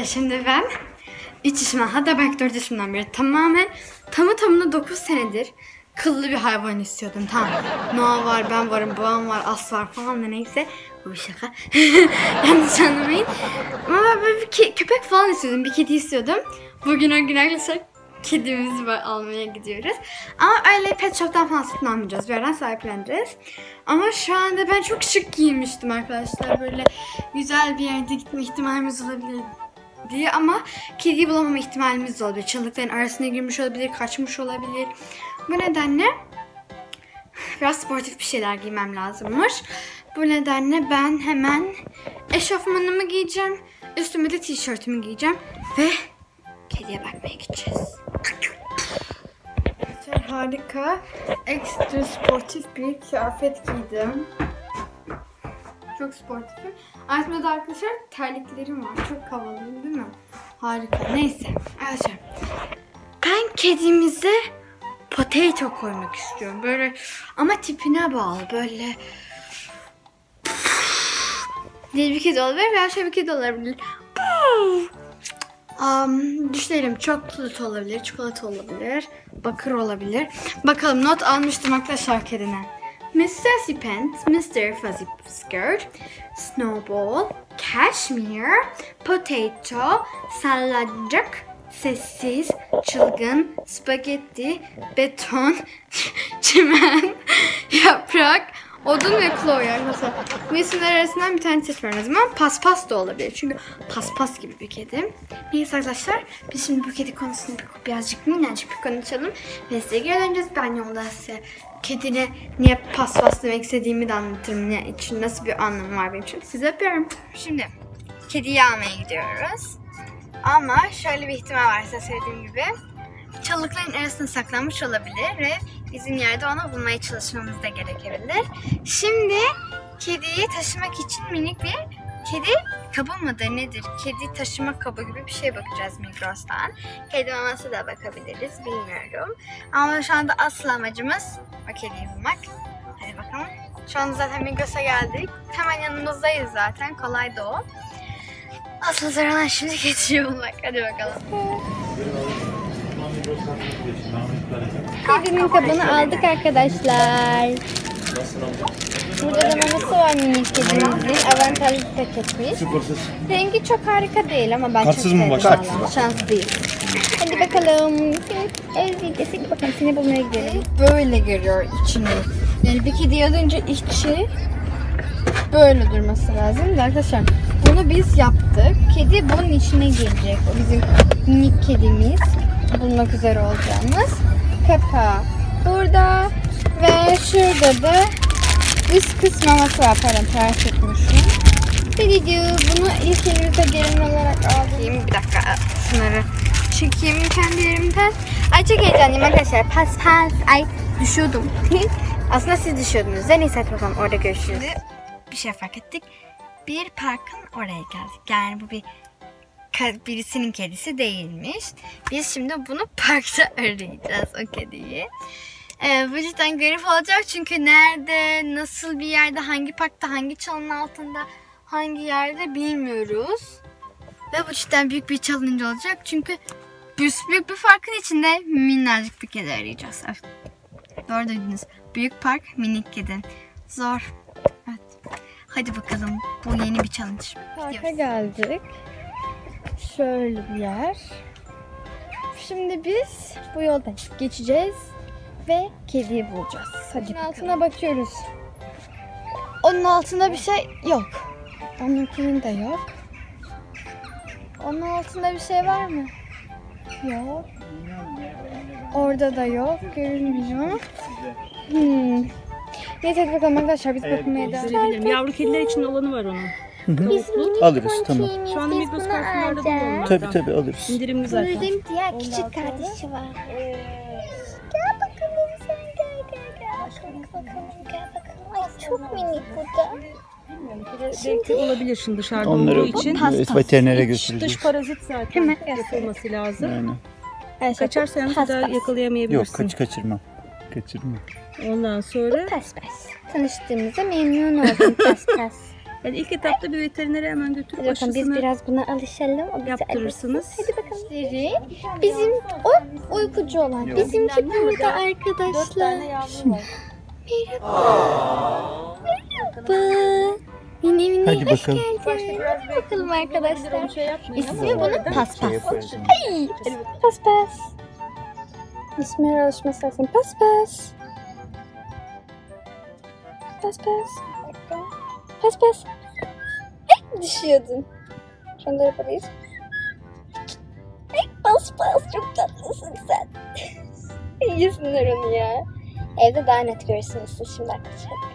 Arkadaşlar şimdi ben 3 yaşımdan, hatta belki 4 yaşımdan beri tamamen tamına 9 senedir kıllı bir hayvan istiyordum. Tamam. Noah var, ben varım, babam var, As var falan da neyse. Bu bir şaka. Yanlış anlamayın. Ama ben böyle bir köpek falan istiyordum. Bir kedi istiyordum. Bugün o gün arkadaşlar kedimizi almaya gidiyoruz. Ama öyle pet shop'tan falan satın almayacağız. Bir yerden sahipleneceğiz. Ama şu anda ben çok şık giyinmiştim arkadaşlar. Böyle güzel bir yerde gitme ihtimalimiz olabilir diye, ama kediyi bulamama ihtimalimiz de olabilir. Çalılıkların arasına girmiş olabilir, kaçmış olabilir. Bu nedenle biraz sportif bir şeyler giymem lazımmış. Bu nedenle ben hemen eşofmanımı giyeceğim. Üstüme de tişörtümü giyeceğim ve kediye bakmaya gideceğiz. Harika, ekstra sportif bir kıyafet giydim. Çok sportifim. Aslında da arkadaşlar terliklerim var. Çok havalıyım değil mi? Harika. Neyse arkadaşlar, ben kedimize potato koymak istiyorum. Böyle ama tipine bağlı. Böyle diye bir kedi olabilir veya şöyle bir kedi olabilir. Düşünelim, çikolata olabilir, çikolata olabilir, bakır olabilir. Bakalım, not almıştım arkadaşlar kedine. Miss Sassy Pants, Mr. Fuzzy Skirt, Snowball, Cashmere, Potato, Salacak, Sessiz, Çılgın, Spagetti, Beton, Çimen, Yaprak, Odun ve Chloe arkadaşlar. Bu isimler arasından bir tane seçmem lazım ama Paspas da olabilir. Çünkü paspas gibi bir kedi. Neyse arkadaşlar, biz şimdi bu kedi konusunu birazcık minnacık bir konuşalım. Ve size geri döneceğiz. Ben yolda size kedine niye paspas demek istediğimi de anlatırım. Ne için, nasıl bir anlamı var benim için. Size öpüyorum. Şimdi kediyi almaya gidiyoruz. Ama şöyle bir ihtimal var, size söylediğim gibi. Çalılıkların arasında saklanmış olabilir ve bizim yerde onu bulmaya çalışmamız da gerekebilir. Şimdi kediyi taşımak için minik bir kedi kabı mıdır nedir? Kedi taşıma kabı gibi bir şey bakacağız Migros'tan. Kedi maması da bakabiliriz, bilmiyorum. Ama şu anda asıl amacımız o kediyi bulmak. Hadi bakalım. Şu anda zaten Migros'a geldik. Hemen yanımızdayız zaten. Kolay da o. Asıl zor olan şimdi kediyi bulmak. Hadi bakalım. Kedinin kabını aldık arkadaşlar. Burada da maması var minik kedimizin. Avantajlı paketmiş. Rengi çok harika değil ama ben Katsız çok mı sevdim. başlar? Şans değil. Hadi bakalım. Evdeydik. Bakalım seni bulmaya gidelim. Böyle görüyor içini. Yani bir kedi alınca içi böyle durması lazım. Arkadaşlar bunu biz yaptık. Kedi bunun içine girecek. O bizim minik kedimiz. Bulmak üzere olacağımız kapağı burada ve şurada da üst kısmı maması var. Pardon, ters etmişim. Bunu ilk elimize gelin olarak aldım. Bir dakika, şunları çekeyim kendi yerimden. Ay çok heyecanlıyım arkadaşlar. Pas. Ay düşüyordum. Aslında siz düşüyordunuz. Neyse bakalım, orada görüşürüz. Bir şey fark ettik. Bir parkın oraya geldik. Yani bu birisinin kedisi değilmiş. Biz şimdi bunu parkta arayacağız, o kediyi. Bu cidden garip olacak çünkü nerede, nasıl bir yerde, hangi parkta, hangi çalının altında, hangi yerde bilmiyoruz. Ve bu cidden büyük bir challenge olacak çünkü büyük bir parkın içinde minnacık bir kedi arayacağız. Evet. Doğru duydunuz. Büyük park, minik kedi. Zor. Evet. Hadi bakalım, bu yeni bir challenge. Parka geldik. Şöyle bir yer. Şimdi biz bu yoldan geçeceğiz ve kediyi bulacağız. Hadi altına bakıyoruz. Onun altında bir şey yok. Onunkinin de yok. Onun altında bir şey var mı? Yok. Orada da yok. Görünmüyor. Neyse hadi bakalım arkadaşlar, biz bakmaya devam edelim. Yavru kediler için olanı var onun. Alırız, tamam. Şu anda Migros Carrefour'larda da var. Tabii alırız. İndirimli zaten. Bizim diğer küçük kardeşi var. Gel bakalım sen, gel. Gel bakalım. Ay çok minik bu da. Belki olabilir şimdi dışarıda Onları olduğu için. veterinere götüreceğiz. Dış parazit zaten yapılması lazım. Aynen. Kaçarsa yalnız bir daha yakalayamayabilirsin. Yok, kaçırmam. Ondan sonra Pas. Tanıştığımıza memnun oldum. Pas. Yani ilk etapta bir veterinere hemen götürüp Hadi bakalım biz aşısını biraz buna alışalım. O bizi yaptırırsınız. alışsın. Hadi bakalım. Bizim o uykucu olan. Bizimki burada arkadaşlar. Merhaba. Yine yine Hadi hoş bakalım. geldin. Hadi bakalım arkadaşlar. İsmi Tamam. bunun Paspas. Şey yaparız. Ay, Paspas. İsmi alışması lazım. Paspas. Paspas. Paspas. Ay, düşüyordun. Şunu da yapalıyız. Ay, Paspas çok tatlısın sen. Yesinler onu ya. Evde daha net görürsünüz siz şimdi arkadaşlar.